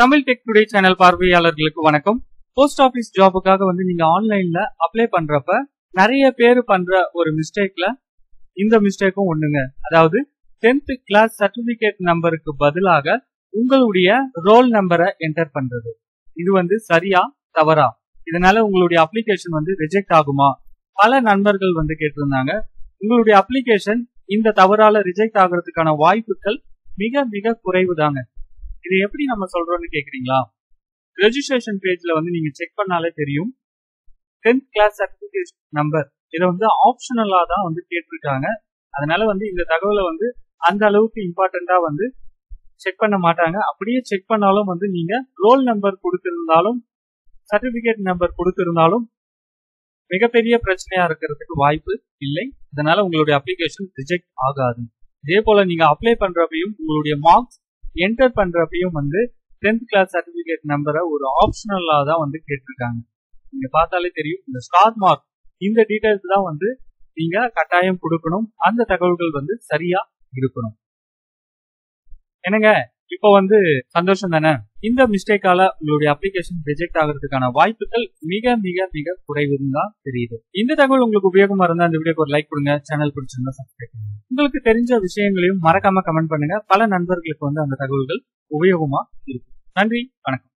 Tamil tech today channel பார்வையாளர்களுக்கு வணக்கம். Post office ஜாபுக்காக நீங்க ஆன்லைன்ல அப்ளை பண்றப்ப நிறைய பேர் பண்ற ஒரு மிஸ்டேக்ல இந்த மிஸ்டேக்கும் ஒண்ணுங்க. அதாவது 10th கிளாஸ் சர்டிபிகேட் நம்பருக்கு பதிலாக உங்களுடைய ரோல் நம்பரை என்டர் பண்றது. இது சரியா தவறா? இதனால உங்களுடைய அப்ளிகேஷன் ரிஜெக்ட் ஆகுமா? பல நண்பர்கள் கேட்டிருந்தாங்க. உங்களுடைய அப்ளிகேஷன் இந்த தவறால ரிஜெக்ட் ஆகிறதுக்கான வாய்ப்புகள் மிக மிக குறைவு தாங்க. இது எப்படி நம்ம சொல்றோம்னு கேக்குறீங்களா? ரெஜிஸ்ட்ரேஷன் பேஜ்ல நீங்க செக் பண்ணாலே தெரியும். 10th கிளாஸ் சர்டிபிகேட் நம்பர் இதை ஆப்ஷனலா தான் கேட்டிருக்காங்க. அதனால இந்த தகவலை அந்த அளவுக்கு இம்பார்ட்டண்டா செக் பண்ண மாட்டாங்க. அப்படியே செக் பண்ணாலும் நீங்க ரோல் நம்பர் கொடுத்திருந்தாலும் சர்டிபிகேட் நம்பர் கொடுத்திருந்தாலும் மிகப்பெரிய பிரச்சனையா இருக்கிறதுக்கு வாய்ப்பு இல்லை. அதனால உங்களுடைய அப்ளிகேஷன் ரிஜெக்ட் ஆகாது. இதே போல நீங்க அப்ளை பண்றப்பையும் உங்களுடைய மார்க்ஸ் என்டர் பண்றப்பையும் 10th கிளாஸ் சர்டிபிகேட் நம்பரை ஒரு ஆப்ஷனலா தான் கேட்டிருக்காங்க. நீங்க பார்த்தாலே தெரியும். இந்த ஸ்டார் மார்க் இந்த டீடைல்ஸ் தான் நீங்க கட்டாயம் கொடுக்கணும். அந்த தகவல்கள் சரியா இருக்கணும். என்னங்க இப்போ சந்தோஷம் தானே? இந்த மிஸ்டேக்கால உங்களுடைய அப்ளிகேஷன் ரிஜெக்ட் ஆகிறதுக்கான வாய்ப்புகள் மிக மிக மிக குறைவுன்னு தான் தெரியுது. இந்த தகவல் உங்களுக்கு உபயோகமா இருந்தா இந்த வீடியோக்கு ஒரு லைக் கொடுங்க. சேனல் பிடிச்சிருந்தா சப்ஸ்கிரைப் பண்ணுங்க. உங்களுக்கு தெரிஞ்ச விஷயங்களையும் மறக்காம கமெண்ட் பண்ணுங்க. பல நண்பர்களுக்கு அந்த தகவல்கள் உபயோகமா இருக்கும். நன்றி, வணக்கம்.